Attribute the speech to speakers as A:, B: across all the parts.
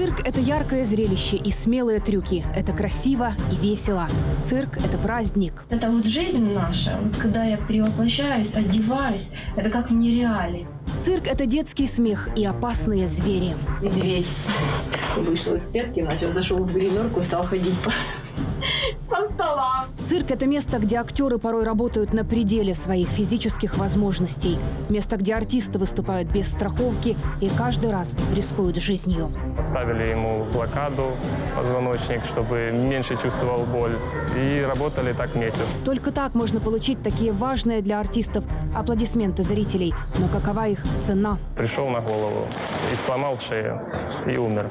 A: Цирк – это яркое зрелище и смелые трюки. Это красиво и весело. Цирк – это праздник.
B: Это вот жизнь наша. Вот когда я перевоплощаюсь, одеваюсь, это как в нереале.
A: Цирк – это детский смех и опасные звери.
B: Медведь вышел из клетки, зашел в гримерку и стал ходить по столам.
A: Цирк – это место, где актеры порой работают на пределе своих физических возможностей. Место, где артисты выступают без страховки и каждый раз рискуют жизнью.
C: Ставили ему блокаду, позвоночник, чтобы меньше чувствовал боль. И работали так месяц.
A: Только так можно получить такие важные для артистов аплодисменты зрителей. Но какова их цена?
C: Пришел на голову и сломал шею, и умер.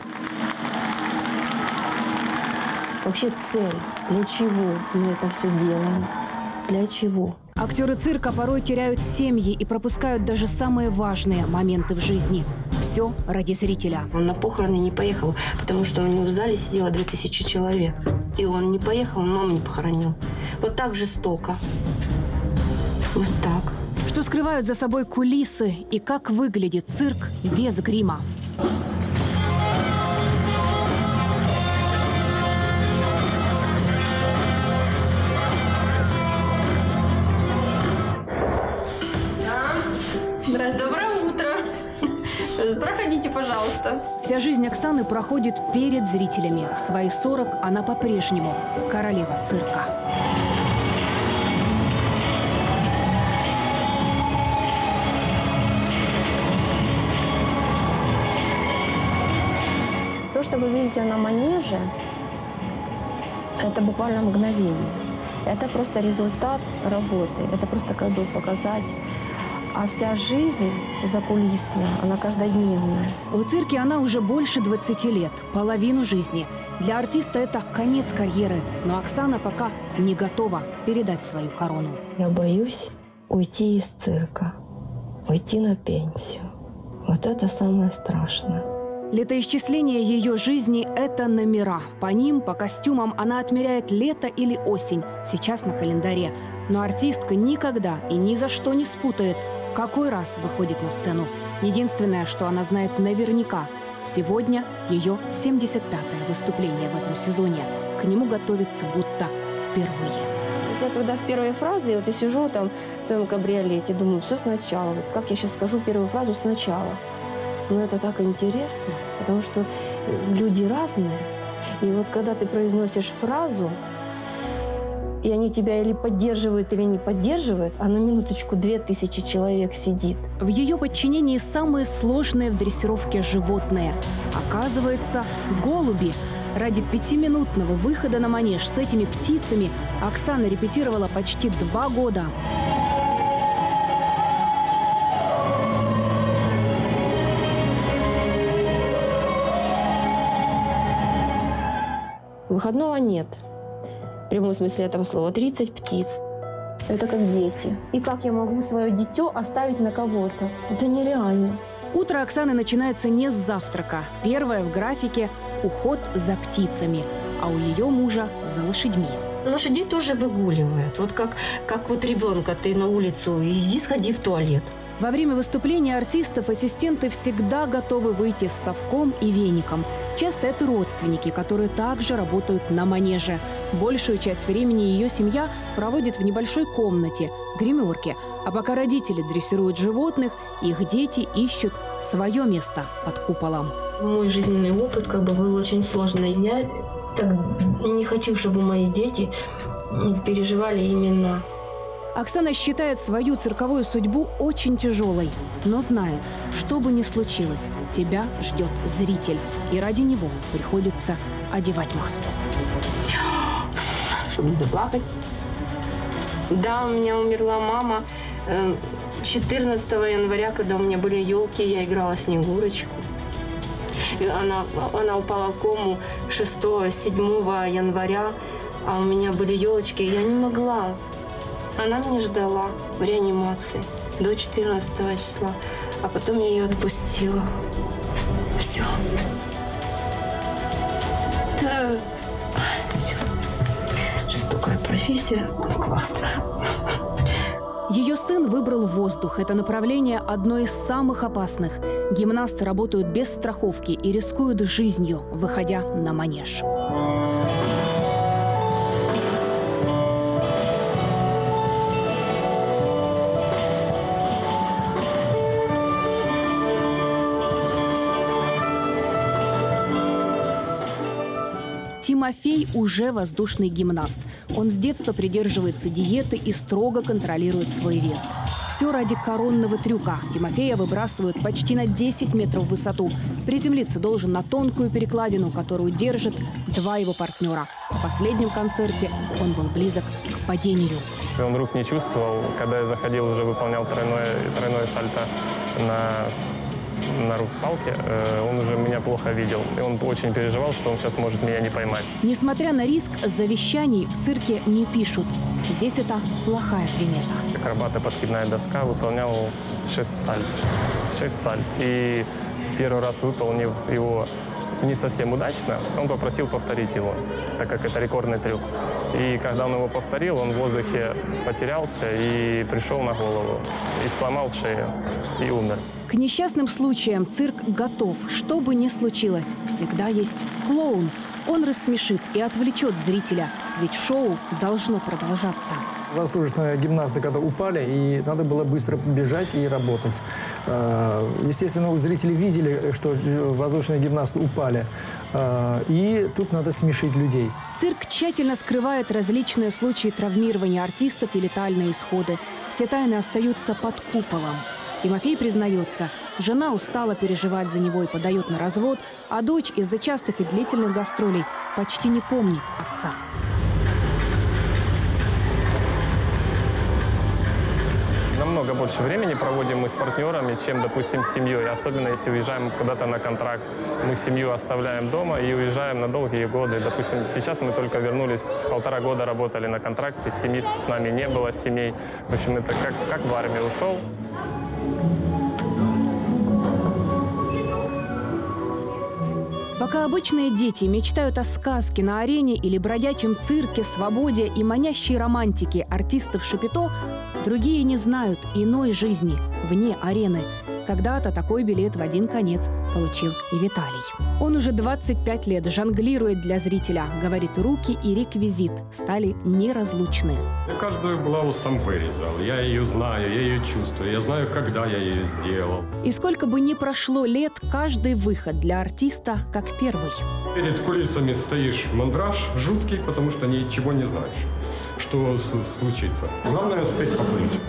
D: Вообще цель, для чего мы это все делаем, для чего?
A: Актеры цирка порой теряют семьи и пропускают даже самые важные моменты в жизни. Все ради зрителя.
D: Он на похороны не поехал, потому что у него в зале сидело 2000 человек. И он не поехал, маму не похоронил. Вот так жестоко. Вот так.
A: Что скрывают за собой кулисы и как выглядит цирк без грима?
B: Доброе утро. Проходите, пожалуйста.
A: Вся жизнь Оксаны проходит перед зрителями. В свои 40 она по-прежнему королева цирка.
D: То, что вы видите на манеже, это буквально мгновение. Это просто результат работы. Это просто как бы показать. А вся жизнь закулисная, она каждодневная.
A: В цирке она уже больше 20 лет, половину жизни. Для артиста это конец карьеры, но Оксана пока не готова передать свою корону.
D: Я боюсь уйти из цирка, уйти на пенсию. Вот это самое страшное.
A: Летоисчисление ее жизни – это номера. По ним, по костюмам она отмеряет лето или осень, сейчас на календаре. Но артистка никогда и ни за что не спутает, какой раз выходит на сцену. Единственное, что она знает наверняка – сегодня ее 75-е выступление в этом сезоне. К нему готовится будто впервые.
D: Я когда с первой фразы, вот я сижу там в своем кабриолете, думаю, все сначала. Вот как я сейчас скажу первую фразу сначала. Но это так интересно, потому что люди разные. И вот когда ты произносишь фразу, и они тебя или поддерживают, или не поддерживают, а на минуточку 2000 человек сидит.
A: В ее подчинении самые сложные в дрессировке животные. Оказывается, голуби. Ради 5-минутного выхода на манеж с этими птицами Оксана репетировала почти 2 года.
D: Выходного нет. В прямом смысле этого слова. 30 птиц. Это как дети. И как я могу свое дитё оставить на кого-то? Это нереально.
A: Утро Оксаны начинается не с завтрака. Первое в графике – уход за птицами, а у ее мужа – за лошадьми.
D: Лошадей тоже выгуливают. Вот как вот ребенка ты на улицу, иди сходи в туалет.
A: Во время выступления артистов ассистенты всегда готовы выйти с совком и веником. Часто это родственники, которые также работают на манеже. Большую часть времени ее семья проводит в небольшой комнате, гримерке. А пока родители дрессируют животных, их дети ищут свое место под куполом.
D: Мой жизненный опыт был очень сложный. Я так не хочу, чтобы мои дети переживали именно.
A: Оксана считает свою цирковую судьбу очень тяжелой, но знает, что бы ни случилось, тебя ждет зритель. И ради него приходится одевать маску.
D: Чтобы не заплакать. Да, у меня умерла мама 14 января, когда у меня были елки, я играла Снегурочку. Она упала в кому 6-7 января, а у меня были елочки, и я не могла. Она меня ждала в реанимации до 14 числа, а потом я ее отпустила. Все. Да. Все. Жестокая профессия, но классная.
A: Ее сын выбрал воздух. Это направление одно из самых опасных. Гимнасты работают без страховки и рискуют жизнью, выходя на манеж. Тимофей уже воздушный гимнаст. Он с детства придерживается диеты и строго контролирует свой вес. Все ради коронного трюка. Тимофея выбрасывают почти на 10 метров в высоту. Приземлиться должен на тонкую перекладину, которую держат два его партнера. В последнем концерте он был близок к падению.
C: Он рук не чувствовал. Когда я заходил, уже выполнял тройное сальто на палке, он уже меня плохо видел. И он очень переживал, что он сейчас может меня не поймать.
A: Несмотря на риск, завещаний в цирке не пишут. Здесь это плохая примета.
C: Акробат и подкидная доска выполнял 6 сальт. 6 сальт. И первый раз выполнив его не совсем удачно, он попросил повторить его, так как это рекордный трюк. И когда он его повторил, он в воздухе потерялся и пришел на голову. И сломал шею, и умер.
A: К несчастным случаям цирк готов. Что бы ни случилось, всегда есть клоун. Он рассмешит и отвлечет зрителя, ведь шоу должно продолжаться.
E: Воздушные гимнасты, когда упали, и надо было быстро бежать и работать. Естественно, зрители видели, что воздушные гимнасты упали, и тут надо смешить людей.
A: Цирк тщательно скрывает различные случаи травмирования артистов и летальные исходы. Все тайны остаются под куполом. Тимофей признается, жена устала переживать за него и подает на развод, а дочь из-за частых и длительных гастролей почти не помнит отца.
C: Намного больше времени проводим мы с партнерами, чем, допустим, с семьей. Особенно, если уезжаем куда-то на контракт. Мы семью оставляем дома и уезжаем на долгие годы. Допустим, сейчас мы только вернулись, 1,5 года работали на контракте, семьи с нами не было, семей. В общем, это как в армию ушел.
A: Пока обычные дети мечтают о сказке на арене или бродячем цирке, свободе и манящей романтике артистов Шапито, другие не знают иной жизни вне арены. Когда-то такой билет в один конец получил и Виталий. Он уже 25 лет жонглирует для зрителя. Говорит, руки и реквизит стали неразлучны.
F: Я каждую булаву сам вырезал. Я ее знаю, я ее чувствую. Я знаю, когда я ее сделал.
A: И сколько бы ни прошло лет, каждый выход для артиста как первый.
F: Перед кулисами стоишь мандраж жуткий, потому что ничего не знаешь, что случится. Главное успеть поплыть.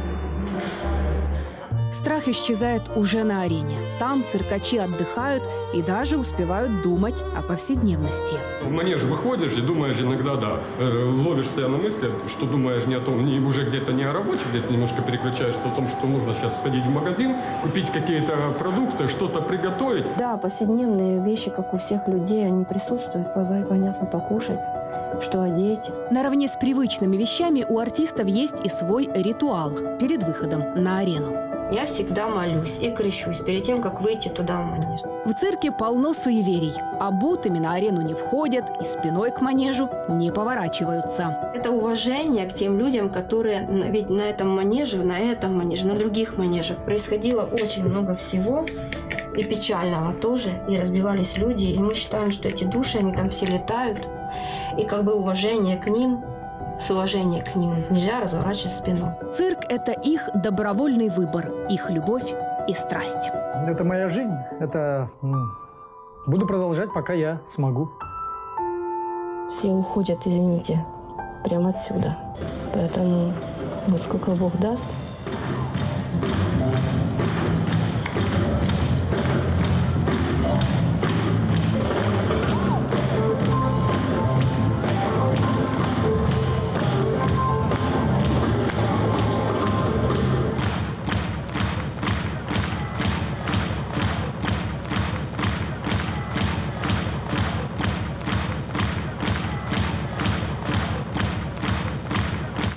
A: Страх исчезает уже на арене. Там циркачи отдыхают и даже успевают думать о повседневности.
F: В манеж выходишь и думаешь иногда, ловишь себя на мысли, что думаешь не о том, уже где-то не о рабочих, где-то немножко переключаешься о том, что нужно сейчас сходить в магазин, купить какие-то продукты, что-то приготовить.
D: Да, повседневные вещи, как у всех людей, они присутствуют, понятно, покушать, что одеть.
A: Наравне с привычными вещами у артистов есть и свой ритуал перед выходом на арену.
D: Я всегда молюсь и крещусь перед тем, как выйти туда в манеж.
A: В цирке полно суеверий. Обутыми на арену не входят и спиной к манежу не поворачиваются.
D: Это уважение к тем людям, которые ведь на этом манеже, на других манежах происходило очень много всего. И печального тоже. И разбивались люди. И мы считаем, что эти души, они там все летают. И как бы уважение к ним, с уважением к ним нельзя разворачивать спину.
A: Цирк – это их добровольный выбор, их любовь и страсть.
E: Это моя жизнь. Это буду продолжать, пока я смогу.
D: Все уходят, извините, прямо отсюда. Поэтому вот сколько Бог даст,